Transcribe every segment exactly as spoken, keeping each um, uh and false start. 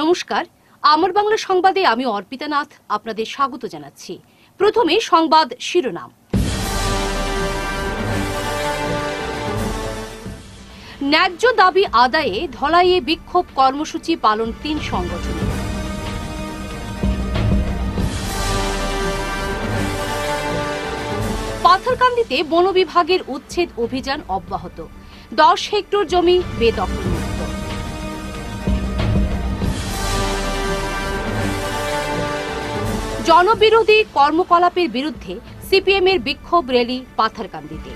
নমস্কার, আমার বাংলা সংবাদে আমি অর্পিতা নাথ আপনাদের স্বাগত জানাচ্ছি। প্রথমে সংবাদ শিরোনাম। ন্যায্য দাবি আদায়ে ধলাইয়ে বিক্ষোভ কর্মসূচি পালন তিন সংগঠন। পাথারকান্দিতে বন বিভাগের উচ্ছেদ অভিযান অব্যাহত, দশ হেক্টর জমি বেদখলমুক্ত। জনবিরোধী কর্মকলাপের বিরুদ্ধে সিপিএম এর বিক্ষোভ র্যালি পাথারকান্দিতে।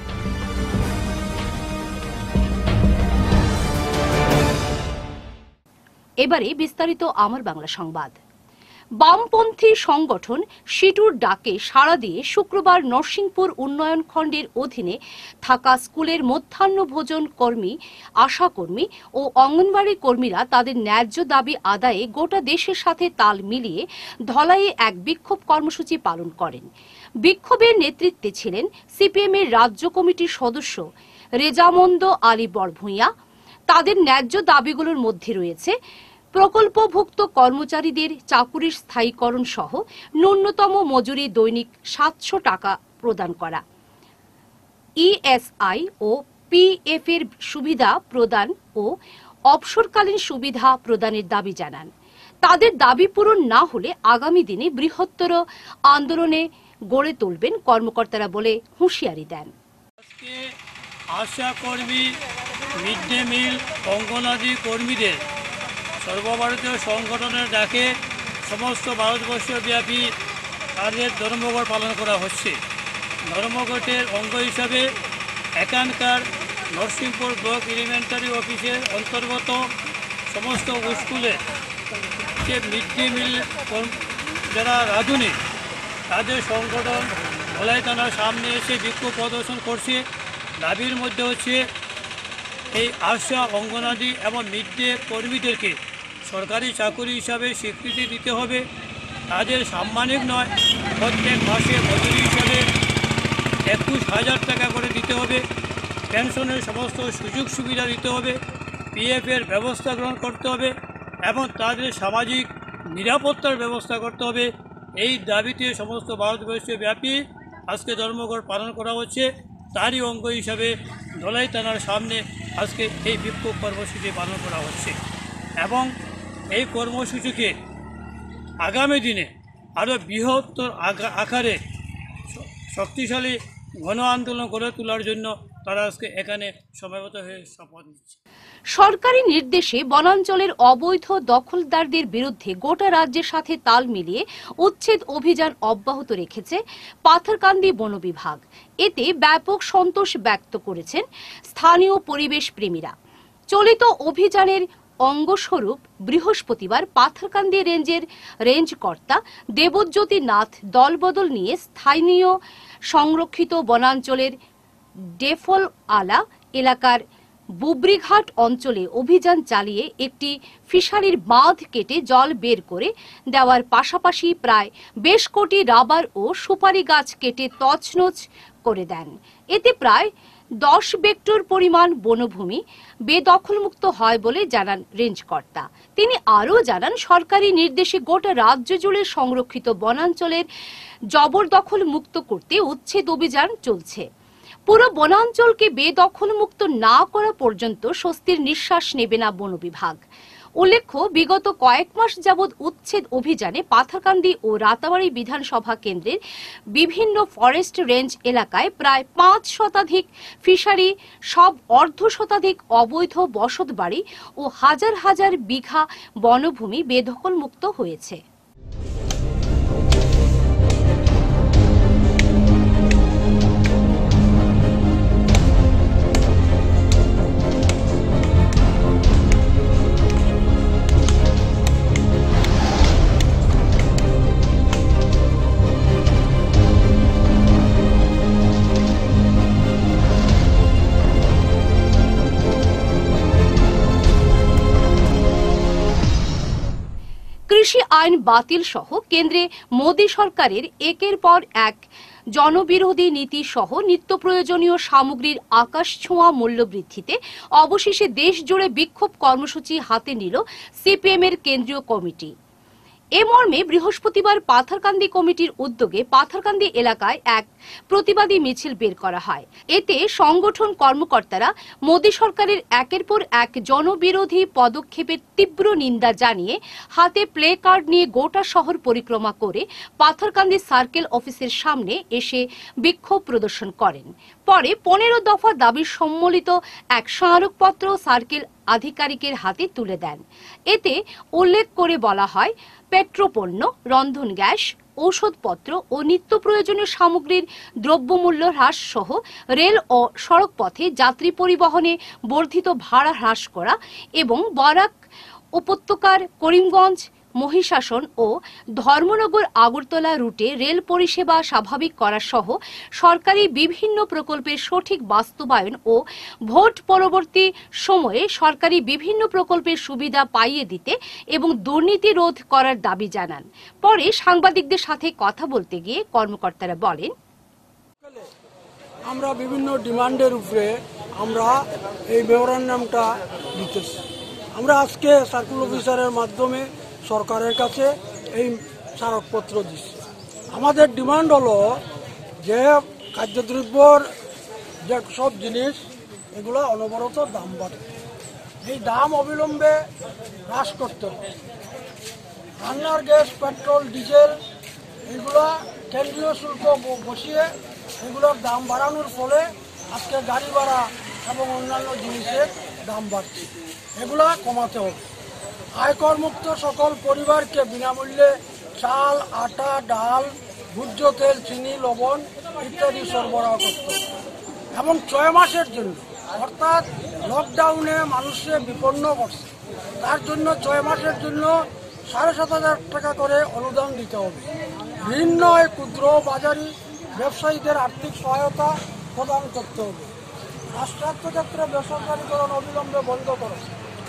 এবারে বিস্তারিত আমার বাংলা সংবাদ। বামপন্থী সংগঠন সিটুর ডাকে সাড়া দিয়ে শুক্রবার নরসিংপুর উন্নয়ন খণ্ডের অধীনে থাকা স্কুলের মধ্যাহ্ন ভোজন কর্মী, আশাকর্মী ও অঙ্গনবাড়ি কর্মীরা তাদের ন্যায্য দাবি আদায়ে গোটা দেশের সাথে তাল মিলিয়ে ধলাইয়ে এক বিক্ষোভ কর্মসূচি পালন করেন। বিক্ষোভের নেতৃত্বে ছিলেন সিপিএম এর রাজ্য কমিটির সদস্য রেজামন্দ আলী বরভূঁইয়া। তাদের ন্যায্য দাবিগুলোর মধ্যে রয়েছে প্রকল্পভুক্ত কর্মচারীদের চাকুরির স্থায়ীকরণ সহ ন্যূনতম মজুরি দৈনিক সাতশো টাকা প্রদান করা, ইএসআই ও পিএফ এর সুবিধা প্রদান ও অবসরকালীন সুবিধা প্রদানের দাবি জানান। তাদের দাবি পূরণ না হলে আগামী দিনে বৃহত্তর আন্দোলনে গড়ে তুলবেন কর্মকর্তারা বলে হুঁশিয়ারি দেন। আশা কর্মী, মিড ডে মিল, অঙ্গনাদি কর্মীদের সর্বভারতীয় সংগঠনের ডাকে সমস্ত ভারতবর্ষব্যাপী তাদের ধর্মঘট পালন করা হচ্ছে। ধর্মঘটের অঙ্গ হিসাবে এখানকার নরসিংপুর ব্লক এলিমেন্টারি অফিসের অন্তর্গত সমস্ত স্কুলে যে মিড ডে মিল যারা রাঁধুনি তাদের সংগঠন ধলাই থানার সামনে এসে বিক্ষোভ প্রদর্শন করছে। দাবির মধ্যে হচ্ছে এই আশা, অঙ্গনাদি এবং মিড ডে কর্মীদেরকে সরকারি চাকুরি হিসাবে স্বীকৃতি দিতে হবে। তাদের সাম্মানিক নয়, প্রত্যেক মাসে মজুরি হিসাবে একুশ হাজার টাকা করে দিতে হবে। পেনশনের সমস্ত সুযোগ সুবিধা দিতে হবে। পিএফের ব্যবস্থা গ্রহণ করতে হবে এবং তাদের সামাজিক নিরাপত্তার ব্যবস্থা করতে হবে। এই দাবিতে সমস্ত ভারতবর্ষব্যাপী আজকে ধর্মঘট পালন করা হচ্ছে। তারই অঙ্গ হিসাবে ধলাই থানার সামনে আজকে এই বিক্ষোভ কর্মসূচি পালন করা হচ্ছে এবং এই কর্মসূচিকে আগামী দিনে আরও বৃহত্তর আকারে শক্তিশালী গণ আন্দোলন গড়ে তোলার জন্য তারা আজকে এখানে সমবেত হয়ে শপথ নিচ্ছে। সরকারি নির্দেশে বনাঞ্চলের অবৈধ দখলদারদের বিরুদ্ধে গোটা রাজ্যের সাথে তাল মিলিয়ে উচ্ছেদ অভিযান অব্যাহত রেখেছে পাথারকান্দি বন বিভাগ। এতে ব্যাপক সন্তোষ ব্যক্ত করেছেন স্থানীয় পরিবেশ প্রেমীরা। চলিত অভিযানের অঙ্গস্বরূপ বৃহস্পতিবার পাথারকান্দি রেঞ্জের রেঞ্জ কর্তা দেবজ্যোতি নাথ দলবদল নিয়ে স্থানীয় সংরক্ষিত বনাঞ্চলের ডেফল আলা এলাকার বুবরিঘাট অঞ্চলে অভিযান চালিয়ে একটি ফিশারির বাঁধ কেটে জল বের করে দেওয়ার পাশাপাশি প্রায় বেশ কোটি রাবার ও সুপারি গাছ কেটে তছনছ করে দেন। এতে প্রায় দশ হেক্টর পরিমাণ বনভূমি বেদখলমুক্ত হয় বলে জানান রেঞ্জ কর্তা। তিনি আরও জানান, সরকারি নির্দেশে গোটা রাজ্য জুড়ে সংরক্ষিত বনাঞ্চলের জবরদখল মুক্ত করতে উচ্ছেদ অভিযান চলছে। পুরো বনাঞ্চলকে বেদখলমুক্ত না করা পর্যন্ত স্বস্তির নিঃশ্বাস নেবে না বন বিভাগ। উল্লেখ্য, বিগত কয়েক মাস যাবৎ উচ্ছেদ অভিযানে পাথারকান্দি ও রাতাবাড়ী বিধানসভা কেন্দ্রের বিভিন্ন ফরেস্ট রেঞ্জ এলাকায় প্রায় পাঁচ শতাধিক ফিশারি, সব অর্ধ শতাধিক অবৈধ বসত বাড়ি ও হাজার হাজার বিঘা বনভূমি বেদখলমুক্ত হয়েছে। কৃষি আইন বাতিল সহ কেন্দ্রে মোদী সরকারের একের পর এক জনবিরোধী নীতি সহ নিত্য প্রয়োজনীয় সামগ্রীর আকাশ ছোঁয়া মূল্য বৃদ্ধিতে অবশেষে দেশ জুড়ে বিক্ষোভ কর্মসূচি হাতে নিল সিপিএম এর কেন্দ্রীয় কমিটি। এ মর্মে বৃহস্পতিবার পাথারকান্দি কমিটির উদ্যোগে পাথারকান্দি এলাকায় এক প্রতিবাদী মিছিল বের করা হয়। এতে সংগঠন কর্মকর্তারা মোদী সরকারের একের পর এক জনবিরোধী পদক্ষেপের তীব্র নিন্দা জানিয়ে হাতে প্লে কার্ড নিয়ে গোটা শহর পরিক্রমা করে পাথারকান্দি সার্কেল অফিসের সামনে এসে বিক্ষোভ প্রদর্শন করেন। পরে পনেরো দফা দাবি সম্বলিত এক স্মারকপত্র সার্কেল আধিকারিকের হাতে তুলে দেন। এতে উল্লেখ করে বলা হয়, পেট্রোপণ্য, রন্ধন গ্যাস, ঔষধপত্র ও নিত্য প্রয়োজনীয় সামগ্রীর দ্রব্যমূল্য হ্রাস সহ রেল ও সড়ক পথে যাত্রী পরিবহনে বর্ধিত ভাড়া হ্রাস করা এবং বরাক উপত্যকার করিমগঞ্জ, মহিষাসন ও ধর্মনগর আগরতলা রুটে রেল পরিষেবা স্বাভাবিক করা সহ সরকারি বিভিন্ন প্রকল্পের সঠিক বাস্তবায়ন ও ভোট পরবর্তী সময়ে সরকারি বিভিন্ন প্রকল্পের সুবিধা পাইয়ে দিতে এবং দুর্নীতি রোধ করার দাবি জানান। পরে সাংবাদিকদের সাথে কথা বলতে গিয়ে কর্মকর্তারা বলেন, আমরা বিভিন্ন ডিমান্ডের উপরে আমরা এই মেমোরান্ডামটা দিতেছি। আমরা আজকে সার্কেল অফিসারের মাধ্যমে সরকারের কাছে এই স্মারকপত্র দিচ্ছি। আমাদের ডিমান্ড হলো যে খাদ্যদ্রব্যর যে সব জিনিস এগুলো অনবরত দাম বাড়ে, এই দাম অবিলম্বে হ্রাস করতে হবে। রান্নার গ্যাস, পেট্রোল, ডিজেল এগুলো কেন্দ্রীয় শুল্ক বসিয়ে এগুলোর দাম বাড়ানোর ফলে আজকে গাড়ি ভাড়া এবং অন্যান্য জিনিসের দাম বাড়ছে, এগুলা কমাতে হবে। আয়কর মুক্ত সকল পরিবারকে বিনামূল্যে চাল, আটা, ডাল, ভোজ্য তেল, চিনি, লবণ ইত্যাদি সরবরাহ করতে হবে এবং ছয় মাসের জন্য, অর্থাৎ লকডাউনে মানুষকে বিপন্ন করছে, তার জন্য ছয় মাসের জন্য সাড়ে সাত হাজার টাকা করে অনুদান দিতে হবে। ঋণ নয়, ক্ষুদ্র বাজারি ব্যবসায়ীদের আর্থিক সহায়তা প্রদান করতে হবে। রাষ্ট্রায়ত্ত ক্ষেত্রে বেসরকারীকরণ অবিলম্বে বন্ধ করা।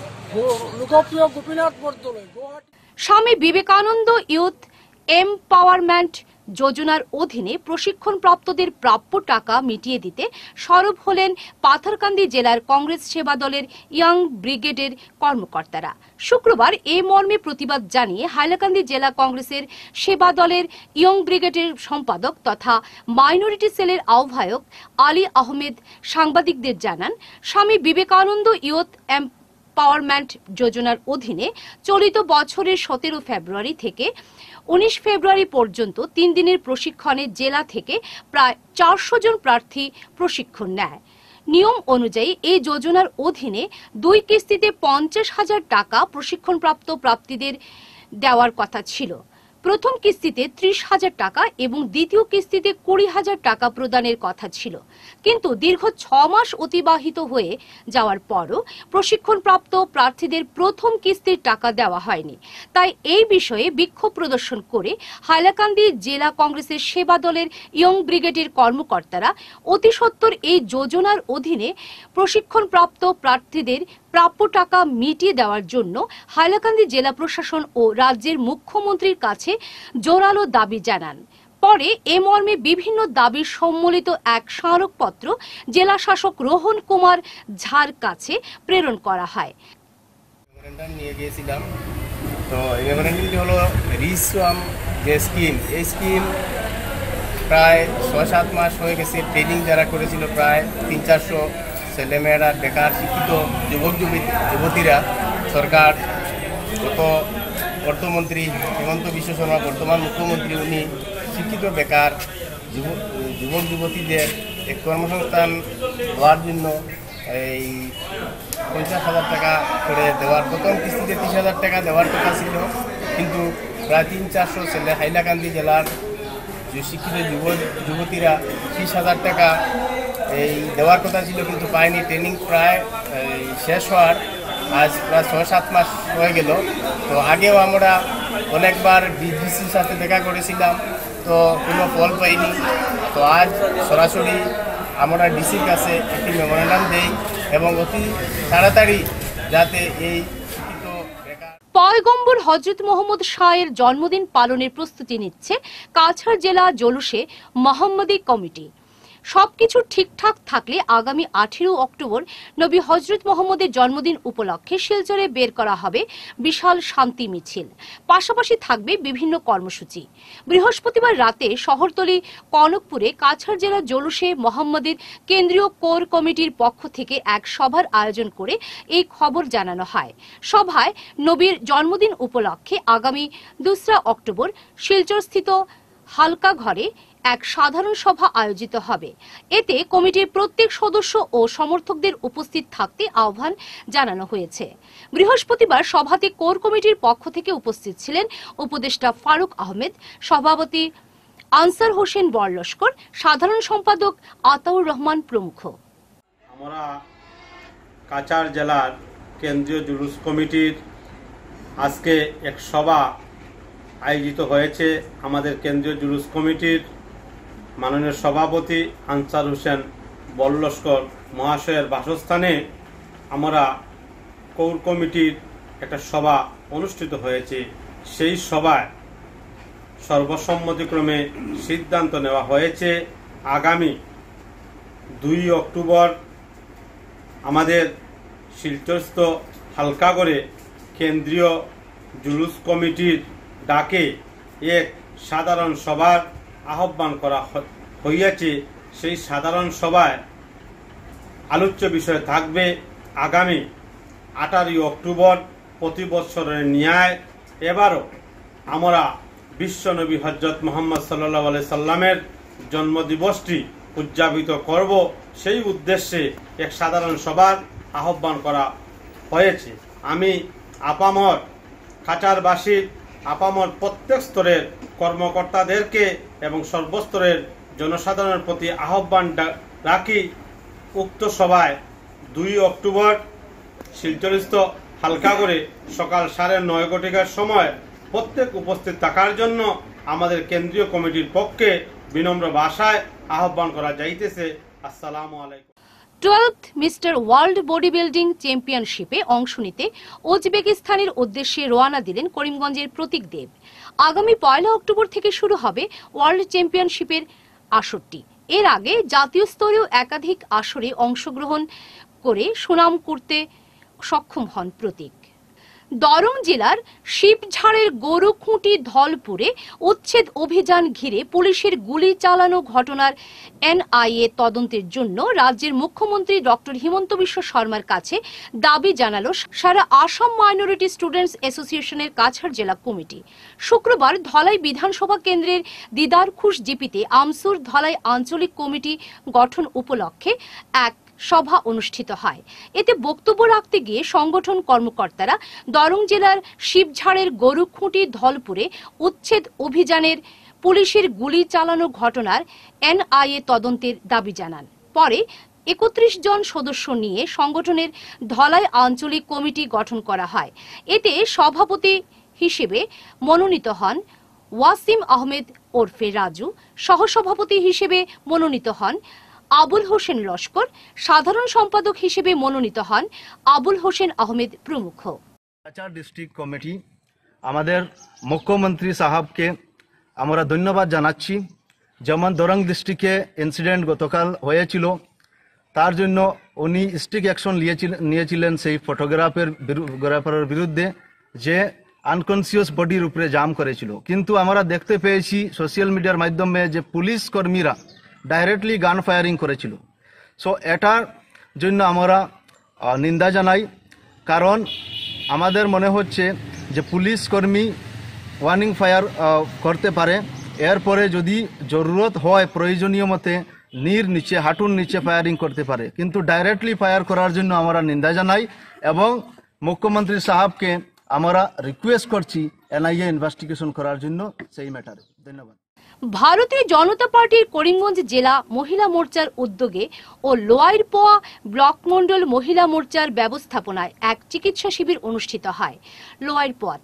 লোকপ্রিয় গোপীনাথ বরদলৈ গুয়াহাটি। স্বামী বিবেকানন্দ ইউথ এমপাওয়ারমেন্ট যোজনার অধীনে প্রশিক্ষণপ্রাপ্তদের প্রাপ্য টাকা মিটিয়ে দিতে সরব হলেন পাথারকান্দি জেলার কংগ্রেস সেবা দলের ইয়ং ব্রিগেডের কর্মকর্তারা। শুক্রবার এ মর্মে প্রতিবাদ জানিয়ে হাইলাকান্দি জেলা কংগ্রেসের সেবা দলের ইয়ং ব্রিগেডের সম্পাদক তথা মাইনরিটি সেলের আহ্বায়ক আলী আহমেদ সাংবাদিকদের জানান, স্বামী বিবেকানন্দ ইউথ এমপাওয়ারমেন্ট যোজনার অধীনে চলিত বছরের সতেরো ফেব্রুয়ারি থেকে উনিশ ফেব্রুয়ারি পর্যন্ত তিন দিনের প্রশিক্ষণে জেলা থেকে প্রায় চারশো জন প্রার্থী প্রশিক্ষণ নেয়। নিয়ম অনুযায়ী এই যোজনার অধীনে দুই কিস্তিতে পঞ্চাশ হাজার টাকা প্রশিক্ষণপ্রাপ্ত প্রার্থীদের দেওয়ার কথা ছিল। প্রথম কিস্তিতে ত্রিশ হাজার টাকা এবং দ্বিতীয় কিস্তিতে কুড়ি হাজার টাকা প্রদানের কথা ছিল, কিন্তু দীর্ঘ ছ মাস অতিবাহিত হয়ে যাওয়ার পরও প্রশিক্ষণপ্রাপ্ত প্রার্থীদের প্রথম কিস্তির টাকা দেওয়া হয়নি। তাই এই বিষয়ে বিক্ষোভ প্রদর্শন করে হাইলাকান্দি জেলা কংগ্রেসের সেবা দলের ইয়ং ব্রিগেডের কর্মকর্তারা অতি সত্বর এই যোজনার অধীনে প্রশিক্ষণপ্রাপ্ত প্রার্থীদের প্রাপ্য টাকা মিটিয়ে দেওয়ার জন্য হাইলাকান্দি জেলা প্রশাসন ও রাজ্যের মুখ্যমন্ত্রীর কাছে জোরালো দাবি জানান। পরে এ মর্মে বিভিন্ন দাবি সম্বলিত এক স্মারকপত্র জেলা শাসক রোহন কুমার ঝার কাছে প্রেরণ করা হয়। নিয়ে গিয়েছিলাম, তো এই মেমোরেন্ডামটি হলো রিসওয়াম যে স্কিম, এই স্কিম প্রায় ছয় সাত মাস হয়ে গেছে। ট্রেনিং যারা করেছিল প্রায় তিন চারশো ছেলেমেয়েরা, বেকার শিক্ষিত যুবক যুবতীরা, সরকার গত অর্থমন্ত্রী হেমন্ত বিশ্ব শর্মা, বর্তমান মুখ্যমন্ত্রী, উনি শিক্ষিত বেকার যুবক যুবক যুবতীদের এক কর্মসংস্থান দেওয়ার জন্য এই পঞ্চাশ হাজার টাকা করে দেওয়ার, প্রথম কিস্তিতে তিরিশ হাজার টাকা দেওয়ার কথা ছিল, কিন্তু প্রায় তিন চারশো ছেলে হাইলাকান্দি জেলার যে শিক্ষিত যুব যুবতীরা ত্রিশ হাজার টাকা এই দেওয়ার কথা ছিল, কিন্তু পায়নি। ট্রেনিং প্রায় শেষ হওয়ার আজ প্রায় ছয় সাত মাস হয়ে গেল। তো আগেও আমরা অনেকবার ডিসির সাথে দেখা করেছিলাম, তো কোনো ফল পাইনি। তো আজ সরাসরি আমরা ডিসির কাছে একটি মেমোরেন্ডাম দেই এবং অতি তাড়াতাড়ি যাতে এই শিক্ষিত বেকার পয়গম্বর হযরত মুহাম্মদ শাহের জন্মদিন পালনের প্রস্তুতি নিচ্ছে কাছাড় জেলা জলুসে মোহাম্মদী কমিটি। সবকিছু ঠিকঠাক থাকলে আগামী আঠেরো অক্টোবর নবী হযরত মুহাম্মদের জন্মদিন উপলক্ষে শিলচরে বের করা হবে বিশাল শান্তি মিছিল। পাশাপাশি থাকবে বিভিন্ন কর্মসূচি। বৃহস্পতিবার রাতে শহরতলি কনকপুরে কাছাড় জেলা জলুসে মোহাম্মদের কেন্দ্রীয় কোর কমিটির পক্ষ থেকে এক সভার আয়োজন করে এই খবর জানানো হয়। সভায় নবীর জন্মদিন উপলক্ষে আগামী দোসরা অক্টোবর শিলচরস্থিত হালকা ঘরে এক সাধারণ সভা আয়োজিত হবে। এতে কমিটির প্রত্যেক সদস্য ও সমর্থকদের উপস্থিত থাকতে আহ্বান জানানো হয়েছে। বৃহস্পতিবার সভাতে কোর কমিটির পক্ষ থেকে উপস্থিত ছিলেন উপদেষ্টা ফারুক আহমেদ, সভাপতি আনসার হোসেন বরলস্কর, সাধারণ সম্পাদক আতাউর রহমান প্রমুখ। আমরা কাছাড় জেলার কেন্দ্রীয় জুলুস কমিটির আজকে এক সভা আয়োজিত হয়েছে। আমাদের কেন্দ্রীয় জুলুস কমিটির মাননীয় সভাপতি আনসার হোসেন বরলস্কর মহাশয়ের বাসস্থানে আমরা কোর কমিটির একটা সভা অনুষ্ঠিত হয়েছে। সেই সভায় সর্বসম্মতিক্রমে সিদ্ধান্ত নেওয়া হয়েছে আগামী দুই অক্টোবর আমাদের শিলচরস্থ হালকাগড়ে কেন্দ্রীয় জুলুস কমিটির ডাকে এক সাধারণ সভার আহ্বান করা হইয়াছে। সেই সাধারণ সভায় আলোচ্য বিষয় থাকবে আগামী আঠারোই অক্টোবর প্রতি বৎসরের ন্যায় এবারও আমরা বিশ্বনবী হযরত মুহাম্মদ সাল্লাল্লাহু আলাইহি সাল্লামের জন্মদিবসটি উদযাপিত করব। সেই উদ্দেশ্যে এক সাধারণ সভার আহ্বান করা হয়েছে। আমি আপামর কাছাড়বাসীর আপামর প্রত্যেক স্তরের কর্মকর্তাদেরকে এবং সর্বস্তরের জনসাধারণের প্রতি আহ্বান রাখি উক্ত সভায় দুই অক্টোবর শিলচরস্থ হালকাগড়ে সকাল সাড়ে নয় ঘটিকার সময় প্রত্যেক উপস্থিত থাকার জন্য আমাদের কেন্দ্রীয় কমিটির পক্ষে বিনম্র ভাষায় আহ্বান করা যাইতেছে। আসসালামু আলাইকুম। Twelfth mister world body building চ্যাম্পিয়নশিপে অংশ নিতে উজবেকিস্তানের উদ্দেশ্যে রওনা দিলেন করিমগঞ্জের প্রতীক দেব। আগামী পয়লা অক্টোবর থেকে শুরু হবে ওয়ার্ল্ড চ্যাম্পিয়নশিপের আসরটি। এর আগে জাতীয় স্তরেও একাধিক আসরে অংশগ্রহণ করে সুনাম করতে সক্ষম হন প্রতীক। দরং জেলার শিবঝাড়ের গরুখুঁটি ধলপুরে উচ্ছেদ অভিযান ঘিরে পুলিশের গুলি চালানো ঘটনার এনআইএ তদন্তের জন্য রাজ্যের মুখ্যমন্ত্রী ডক্টর হিমন্ত বিশ্ব শর্মার কাছে দাবি জানালো সারা আসাম মাইনরিটি স্টুডেন্টস অ্যাসোসিয়েশনের কাছাড় জেলা কমিটি। শুক্রবার ধলাই বিধানসভা কেন্দ্রের দিদারখুশ জিপিতে আমসুর ধলাই আঞ্চলিক কমিটি গঠন উপলক্ষে এক সভা অনুষ্ঠিত হয়। এতে বক্তব্য রাখতে গিয়ে সংগঠন কর্মকর্তারা দরং জেলার শিবঝাড়ের গরুখুঁটি ধলপুরে উচ্ছেদ অভিযানের পুলিশের গুলি চালানো ঘটনার এনআইএ তদন্তের দাবি জানান। পরে একত্রিশ জন সদস্য নিয়ে সংগঠনের ধলাই আঞ্চলিক কমিটি গঠন করা হয়। এতে সভাপতি হিসেবে মনোনীত হন ওয়াসিম আহমেদ ওরফে রাজু, সহসভাপতি হিসেবে মনোনীত হন আবুল হোসেন লস্কর, সাধারণ সম্পাদক হিসেবে মনোনীত হন আবুল হোসেন আহমেদ প্রমুখ। কাছাড় ডিস্ট্রিক্ট কমিটি আমাদের মুখ্যমন্ত্রী সাহাবকে আমরা ধন্যবাদ জানাচ্ছি। যেমন দরং ডিস্ট্রিক্টে ইনসিডেন্ট গতকাল হয়েছিল, তার জন্য উনি স্ট্রিক্ট অ্যাকশন নিয়েছিলেন সেই ফটোগ্রাফের গ্রাফারের বিরুদ্ধে যে আনকনসিয়াস বডির উপরে জাম করেছিল। কিন্তু আমরা দেখতে পেয়েছি সোশ্যাল মিডিয়ার মাধ্যমে যে পুলিশ কর্মীরা ডাইরেক্টলি গান ফায়ারিং করেছিল। সো এটার জন্য আমরা নিন্দা জানাই, কারণ আমাদের মনে হচ্ছে যে পুলিশ কর্মী ওয়ার্নিং ফায়ার করতে পারে, এরপরে যদি জরুরত হয় প্রয়োজনীয় মতে নীর নিচে হাঁটুর নিচে ফায়ারিং করতে পারে, কিন্তু ডাইরেক্টলি ফায়ার করার জন্য আমরা নিন্দা জানাই এবং মুখ্যমন্ত্রী সাহেবকে আমরা রিকোয়েস্ট করছি এনআইএ ইনভেস্টিগেশন করার জন্য সেই ম্যাটারে। ধন্যবাদ। ভারতীয় জনতা পার্টির করিমগঞ্জ জেলা মহিলা মোর্চার উদ্যোগে ও লোয়ারপোয়া ব্লক মন্ডল মহিলা মোর্চার ব্যবস্থাপনায় এক চিকিৎসা শিবির অনুষ্ঠিত হয় লোয়ারপোয়াতে।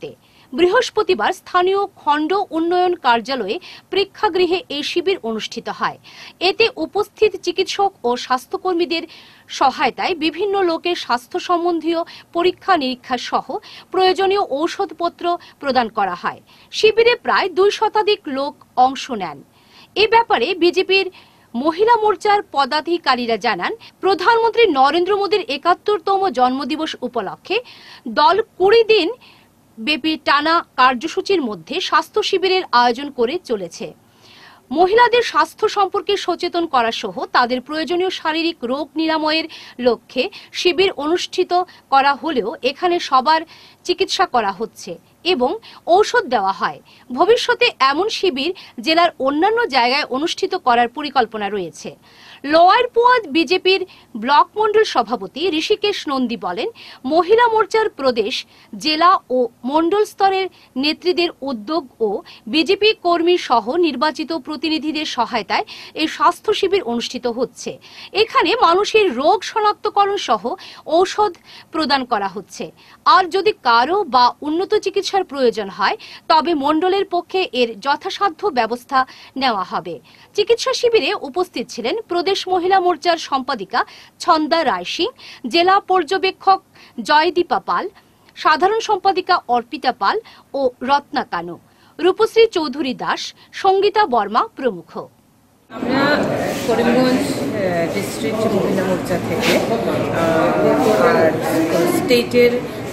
বৃহস্পতিবার স্থানীয় খণ্ড উন্নয়ন কার্যালয়ে প্রেক্ষাগৃহে এই শিবির অনুষ্ঠিত হয়। এতে উপস্থিত চিকিৎসক ও স্বাস্থ্যকর্মীদের সহায়তায় বিভিন্ন লোকের স্বাস্থ্য সম্বন্ধীয় পরীক্ষা নিরীক্ষা সহ প্রয়োজনীয় ঔষধপত্র প্রদান করা হয়। শিবিরে প্রায় দুই শতাধিক লোক অংশ নেন। এ ব্যাপারে বিজেপির মহিলা মোর্চার পদাধিকারীরা জানান, প্রধানমন্ত্রী নরেন্দ্র মোদীর একাত্তরতম জন্মদিবস উপলক্ষে দল কুড়ি দিন ব্যাপী টানা কার্যসূচির মধ্যে স্বাস্থ্য শিবিরের আয়োজন করে চলেছে। মহিলাদের স্বাস্থ্য সম্পর্কে সচেতন করা সহ তাদের প্রয়োজনীয় শারীরিক রোগ নিরাময়ের লক্ষ্যে শিবির অনুষ্ঠিত করা হলেও এখানে সবার চিকিৎসা করা হচ্ছে এবং ঔষধ দেওয়া হয়। ভবিষ্যতে এমন শিবির জেলার অন্যান্য জায়গায় অনুষ্ঠিত করার পরিকল্পনা রয়েছে। লোয়ার পুয়াদ বিজেপির ব্লক মন্ডল সভাপতি ঋষিকেশ নন্দী বলেন, মহিলা মোর্চার প্রদেশ, জেলা ও মন্ডল স্তরের নেত্রীদের উদ্যোগ ও বিজেপি কর্মী সহ নির্বাচিত প্রতিনিধিদের সহায়তায় এই স্বাস্থ্য শিবির অনুষ্ঠিত হচ্ছে। এখানে মানুষের রোগ শনাক্তকরণ সহ ঔষধ প্রদান করা হচ্ছে। আর যদি কারো বা উন্নত চিকিৎসার প্রয়োজন হয় তবে মন্ডলের পক্ষে এর যথাসাধ্য ব্যবস্থা নেওয়া হবে। চিকিৎসা শিবিরে উপস্থিত ছিলেন প্রদেশ মহিলা মোর্চার সম্পাদিকা ছন্দা রায় সিং, জেলা পর্যবেক্ষক জয়দীপা পাল, সাধারণ সম্পাদিকা অর্পিতা পাল ও রত্না কানু, রূপশ্রী চৌধুরী দাস, সঙ্গীতা বর্মা প্রমুখ। আমরা করিমগঞ্জ ডিস্ট্রিক্ট মহিলা মোর্চা থেকে আর স্টেটের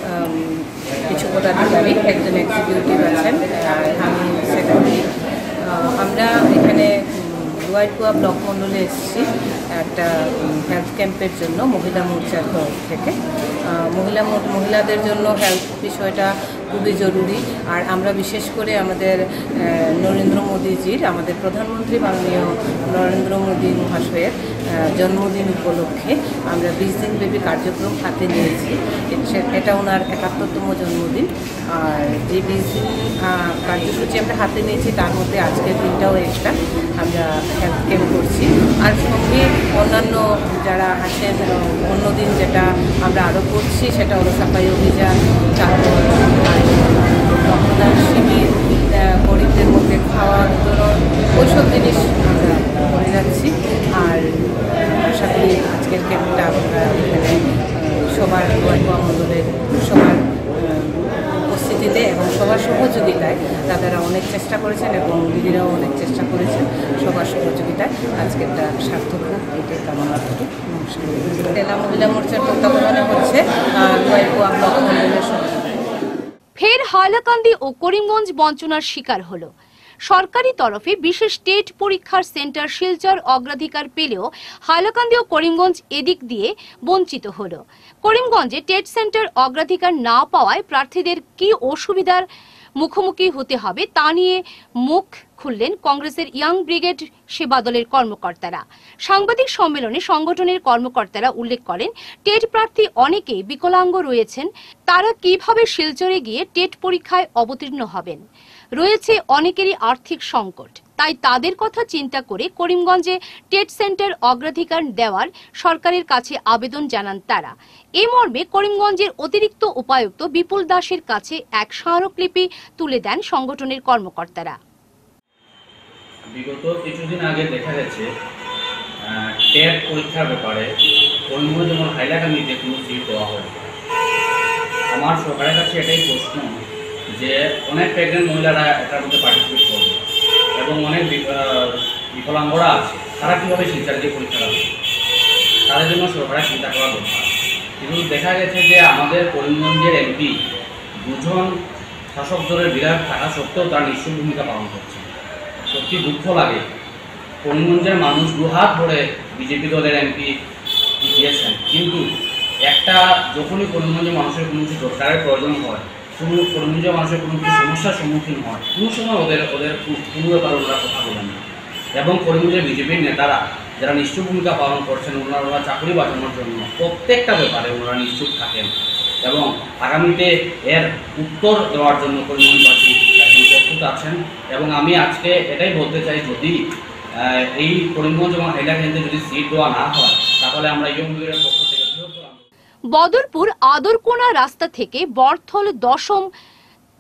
কিছু পদাধিকারী, একজন এক্সিকিউটিভ আছেন, আমি সেক্রেটারি। আমরা এখানে লোয়ারপুয়া ব্লক মন্ডলে এসেছি একটা হেলথ ক্যাম্পের জন্য মহিলা মোর্চার তরফ থেকে। মহিলা মহিলাদের জন্য হেলথ বিষয়টা খুবই জরুরি। আর আমরা বিশেষ করে আমাদের নরেন্দ্র মোদীজির, আমাদের প্রধানমন্ত্রী মাননীয় নরেন্দ্র মোদী মহাশয়ের জন্মদিন উপলক্ষে আমরা বিশ দিনব্যাপী কার্যক্রম হাতে নিয়েছি। এটা ওনার একাত্তরতম জন্মদিন। আর যে বিশ দিন কার্যসূচি আমরা হাতে নিয়েছি তার মধ্যে আজকের দিনটাও একটা আমরা হেলথ ক্যাম্প করছি। আর সঙ্গে অন্যান্য যারা আছেন, অন্যদিন যেটা আমরা আরও করছি সেটা হলো সাফাই অভিযান, তারপর রক্তদান শিবির, গরিবদের মধ্যে খাওয়া বিতরণ, ওইসব জিনিস আমরা করে যাচ্ছি। আর আশা করি আজকের ক্যাম্পটা আমরা এখানে সবার লোয়ারপুয়া মন্ডলের সবার উপস্থিতিতে এবং সবার সহযোগিতায়, দাদারা অনেক চেষ্টা করেছেন এবং দিদিরাও অনেক চেষ্টা করেছেন, সবার সহযোগিতায় আজকেরটা সার্থক হোক এটাই কামনা করি। নমস্কার। জেলা মহিলা মোর্চার তত্ত্বাবধানে হচ্ছে লোয়ারপুয়া ব্লক মন্ডলের সহযোগিতা। ফের হাইলাকান্দি ও করিমগঞ্জ বঞ্চনার শিকার হলো। সরকারি তরফে বিশেষ টেট পরীক্ষার সেন্টার শিলচর অগ্রাধিকার পেলেও হাইলাকান্দি ও করিমগঞ্জ এদিক দিয়ে বঞ্চিত হলো। করিমগঞ্জে টেট সেন্টার অগ্রাধিকার না পাওয়ায় প্রার্থীদের কি অসুবিধার মুখোমুখি হতে হবে তা নিয়ে মুখ খুললেন কংগ্রেসের ইয়াং ব্রিগেড সেবা দলের কর্মকর্তারা। সাংবাদিক সম্মেলনে সংগঠনের কর্মকর্তারা উল্লেখ করেন, টেট প্রার্থী অনেকেই বিকলাঙ্গ রয়েছেন। তারা কিভাবে শিলচরে গিয়ে টেট পরীক্ষায় অবতীর্ণ হবেন? রয়েছে অনেকেরই আর্থিক সংকট। তাই তাদের কথা চিন্তা করে করিমগঞ্জে টেট সেন্টার অগ্রাধিকার দেওয়ার সরকারের কাছে আবেদন জানান তারা। এ মর্মে করিমগঞ্জের অতিরিক্ত উপায়ুক্ত বিপুল দাসের কাছে এক স্মারকলিপি তুলে দেন সংগঠনের কর্মকর্তারা। বিগত কিছুদিন আগে দেখা গেছে টেট পরীক্ষার ব্যাপারে করিমগঞ্জ এবং হাইলাকান্দিতে কোনো সিট দেওয়া হয়। আমার সরকারের কাছে এটাই প্রশ্ন যে অনেক প্রেগনেন্ট মহিলারা এটার মধ্যে পার্টিসিপেট করবে এবং অনেক বিকলাঙ্গরা আছে, তারা কীভাবে শিলচর দিয়ে পরীক্ষা দেবে? তাদের জন্য সরকারের চিন্তা করা দরকার। কিন্তু দেখা গেছে যে আমাদের করিমগঞ্জের এমপি দুজন শাসক দলের বিধায়ক থাকা সত্ত্বেও তারা নিঃস্ব ভূমিকা পালন করছে। সত্যি দুঃখ লাগে। করিমগঞ্জের মানুষ দুহাত ভরে বিজেপি দলের এমপি দিয়েছেন, কিন্তু একটা যখনই করিমগঞ্জের মানুষের কোনো কিছু দরকারের প্রয়োজন হয়, কোনো করিমগঞ্জের মানুষের কোনো কিছু সমস্যার সম্মুখীন হয়, কোনো সময় ওদের ওদের কোনো ব্যাপারে ওনারা কথা বলেন না। এবং করিমগঞ্জের বিজেপির নেতারা যারা নিশ্চুপ ভূমিকা পালন করছেন, ওনারা ওনারা চাকরি বাঁচানোর জন্য প্রত্যেকটা ব্যাপারে ওনারা নিশ্চুপ থাকেন এবং আগামীতে এর উত্তর দেওয়ার জন্য করিমগঞ্জবাসী এখন প্রস্তুত আছেন। এবং আমি আজকে এটাই বলতে চাই, যদি এই করিমগঞ্জ এবং হাইলাকান্দিতে যদি সিট দেওয়া না হয় তাহলে আমরা ইয়ং ব্রিগেডের পক্ষ থেকে বদরপুর আদরকোনা রাস্তা থেকে বরথল দশম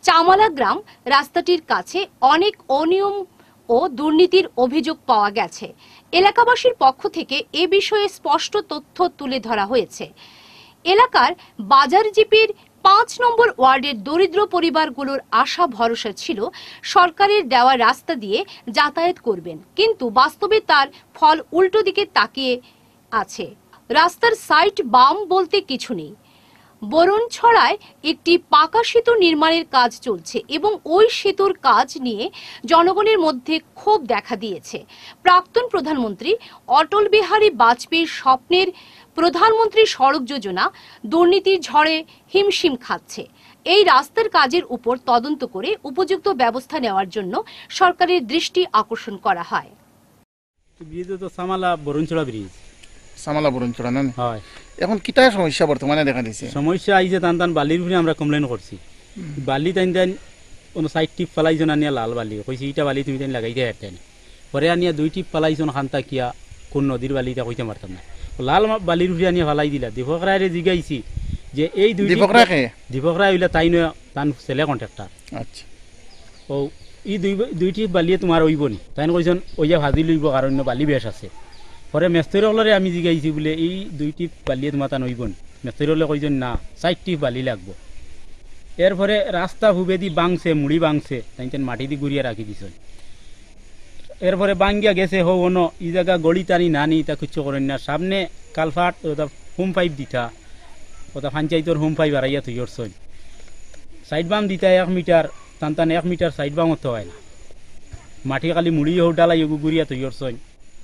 চামালা গ্রাম রাস্তাটির কাছে অনেক অনিয়ম ও দুর্নীতির অভিযোগ পাওয়া গেছে। এলাকাবাসীর পক্ষ থেকে এ বিষয়ে স্পষ্ট তথ্য তুলে ধরা হয়েছে। এলাকার বাজার জিপির পাঁচ নম্বর ওয়ার্ডের দরিদ্র পরিবারগুলোর আশা ভরসা ছিল সরকারের দেওয়া রাস্তা দিয়ে যাতায়াত করবেন, কিন্তু বাস্তবে তার ফল উল্টো দিকে তাকিয়ে আছে। রাস্তার সাইড বাম বলতে কিছু নেই। বরণছড়ায় একটি পাকা সেতু নির্মাণের কাজ চলছে এবং ওই সেতুর কাজ নিয়ে জনগণের মধ্যে ক্ষোভ দেখা দিয়েছে। প্রাক্তন প্রধানমন্ত্রী অটল বিহারী বাজপেয়ীর স্বপ্নের প্রধানমন্ত্রী সড়ক যোজনা দুর্নীতির ঝড়ে হিমশিম খাচ্ছে। এই রাস্তার কাজের উপর তদন্ত করে উপযুক্ত ব্যবস্থা নেওয়ার জন্য সরকারের দৃষ্টি আকর্ষণ করা হয়। ব্রিজ তো সামালা বরণছড়া ব্রিজ, সামালা বরণছড়া না হয়। এখন কিটা সমস্যা বর্তমানে দেখা দিছে? সমস্যা আইছে টান টান বালির উপরে আমরা কমপ্লেন করছি। বালি টাইন টাইন কোনো সাইড টিপ ফালাইজন আনিয়া লাল বালি কইছি ইটা বালি তুমি টাইন লাগাইতে হাঁটেন, পরে আনিয়া দুই টিপ ফালাইজন খান্তা কিয়া কোন নদীর বালিটা কইতে পারতাম না, লাল বালির উপরে আনিয়া ফালাই দিলা। দীপক রায়ের জিগাইছি যে এই দুই দীপক রায় দীপক রায় হইলে তাই নয় তান ছেলে কন্ট্রাক্টর। আচ্ছা, ও ই দুই দুইটি বালিয়ে তোমার ওইব নি, তাই কইছেন ওই যে ভাজি লইব কারণ বালি বেশ আছে। পরে মেস্তরি হলরে আমি জিগাইছি বলে এই দুইটি বালিয়ে তোমার তান ওইব নি, মেস্তরি হলে কইছেন না চারটি বালি লাগবো। এরপরে রাস্তা হুবেদি বাংছে মুড়ি বাংছে তাই মাটি দি গুড়িয়ে রাখি দিছেন। এরপরে বাঙ্গিয়া গেছে হো অন ই জায়গা গড়ি টানি না নি তা কিচ্ছু করেন না। সামনে কালফাট ওটা হোম পাইপ দিতা, ওটা পঞ্চায়েতর হোম পাইপ আড়াইয়া তুই করছেন। সাইড বাম দিতা এক মিটার টান টান এক মিটার সাইড বাম হতে হয় না, মাটি খালি মুড়ি হো ডালাই গুড়িয়া তুই করছেন।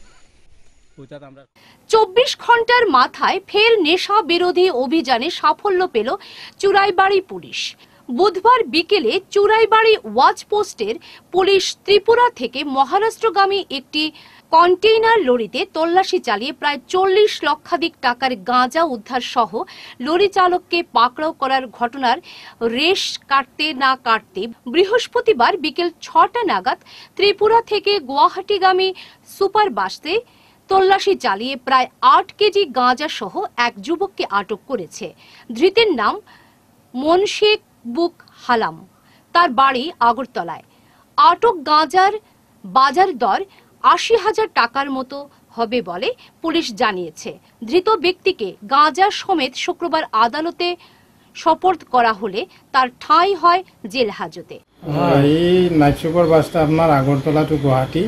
চব্বিশ ঘন্টার মাথায় ফের নেশা বিরোধী অভিযানে সাফল্য পেল চুরাইবাড়ি পুলিশ। বুধবার বিকেলে চুরাইবাড়ি ওয়াচ পোস্টের পুলিশ ত্রিপুরা থেকে মহারাষ্ট্রগামী একটি কন্টেইনার লরিতে তল্লাশি চালিয়ে প্রায় চল্লিশ লক্ষাধিক টাকার গাঁজা উদ্ধার সহ লরি চালককে পাকড়াও করার ঘটনার রেশ কাটতে না কাটতে বৃহস্পতিবার বিকেল ছটা নাগাদ ত্রিপুরা থেকে গুয়াহাটিগামী সুপার বাসে তল্লাশি চালিয়ে প্রায় আট কেজি গাঁজা সহ এক যুবককে আটক করেছে। ধৃতের নাম মনশেক বুক হালাম, তার বাড়ি আগরতলায়। আটক গাঁজার বাজার দর আশি হাজার টাকার মতো হবে বলে পুলিশ জানিয়েছে। ধৃত ব্যক্তিকে গাঁজা সমেত শুক্রবার আদালতে সোপর্দ করা হলে তার ঠাঁই হয় জেল হাজতে। এই নাইট সুপার বাসটা আপনার আগরতলা টু গুয়াহাটি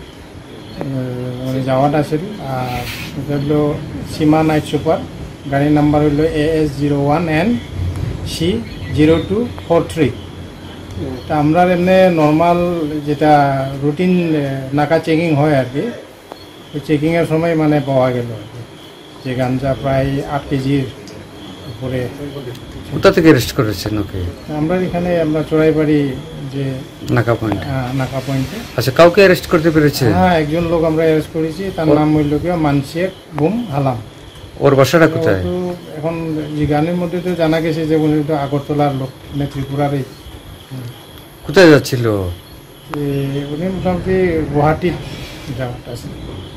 মানে যাওয়াটা আছিল, আর এটা হলো সীমা নাইট সুপার, গাড়ির নাম্বার হইল A S zero one N C zero two four three. তা আমরা এমনি নর্মাল যেটা রুটিন নাকা চেকিং হয় আর কি, ওই চেকিংয়ের সময় মানে পাওয়া গেল আর কি যে গাঞ্জা প্রায় আট কেজির উপরে। কোথা থেকে অ্যারেস্ট করেছেন ওকে? আমরা এখানে আমরা চড়াইবাড়ি যে নাকা পয়েন্ট, নাকা পয়েন্টে। আচ্ছা, কাউকে অ্যারেস্ট করতে পেরেছে? হ্যাঁ, একজন লোক আমরা অ্যারেস্ট করেছি, তার নাম হইল কি মানসিক বুম হালাম। ওর বাসাটা কোথায়? এখন যে গানের মধ্যে তো জানা গেছে যে উনি তো আগরতলার লোক, মানে ত্রিপুরারই। কোথায় যাচ্ছিল উনি? মোটামুটি গুয়াহাটির যাওয়াটা আছে।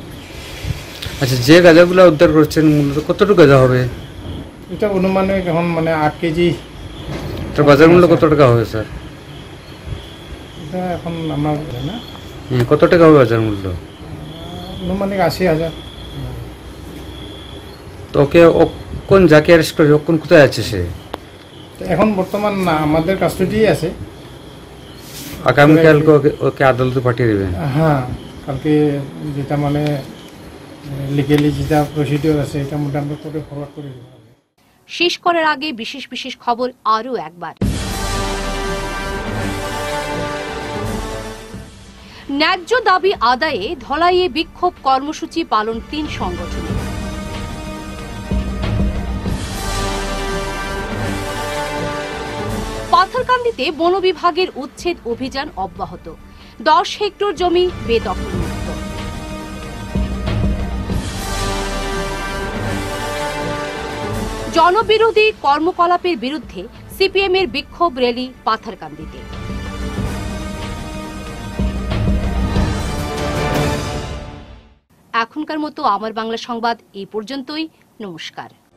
আচ্ছা, যে গাঁজাগুলো উদ্ধার করছেন মূলত কতটুকু গাঁজা হবে? এটা অনুমানিক এখন মানে আট কেজি। তার বাজার মূল্য কত টাকা হবে স্যার? এটা এখন আমরা না কত টাকা হবে বাজার মূল্য? অনুমানিক আশি হাজার। তো ওকে কোন যাকে অ্যারেস্ট করে কোন কোথায় আছে সে? এখন বর্তমান না আমাদের কাস্টডি আছে। আগামীকালকে ওকে আদালতে পাঠিয়ে দেবেন? হ্যাঁ, কালকে যেটা মানে লিগালি যেটা প্রসিডিওর আছে এটা মোটামুটি করে ফরওয়ার্ড করে দেবো। শেষ করার আগে বিশেষ বিশেষ খবর আরও একবার। ন্যায্য দাবি আদায়ে ধলাইয়ে বিক্ষোভ কর্মসূচি পালন তিন সংগঠনের। পাথারকান্দিতে বন বিভাগের উচ্ছেদ অভিযান অব্যাহত, দশ হেক্টর জমি বেদখলমুক্ত। জনবিরোধী কর্মকলাপের বিরুদ্ধে সিপিএম এর বিক্ষোভ র্যালি পাথারকান্দিতে। এখনকার মতো আমার বাংলা সংবাদ এই পর্যন্তই। নমস্কার।